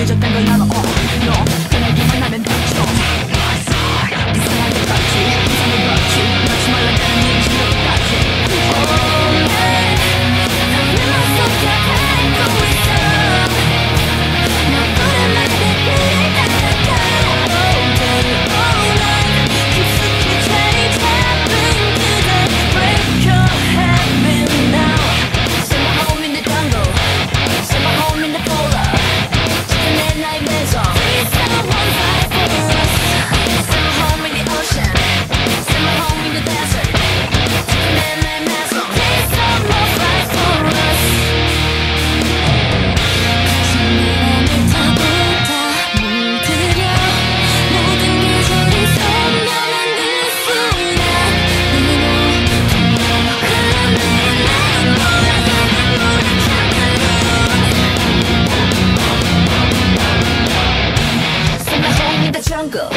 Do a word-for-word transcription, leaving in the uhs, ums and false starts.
늦었단 걸 나도 어 너 그러기만 하면 닥쳐 이상하게 빡치 이상하게 빡치 넣지 말라는 얘기가 똑같아 Oh man 난 내맘 속에 알고 있어 너보다 맘에 그를 따라가 All day all night 깊숙이 자리 잡은 그대 Break your habit now Send my home in the jungle Send my home in the polar 지금 내 나의 MAISON Please someone fight for us Send my home in the ocean Send my home in the desert 지금 내 나의 MAISON Please someone fight for us 신비함을 타고 다 물들여 모든 계절이 선명한 그 순간으로 Send my home in the jungle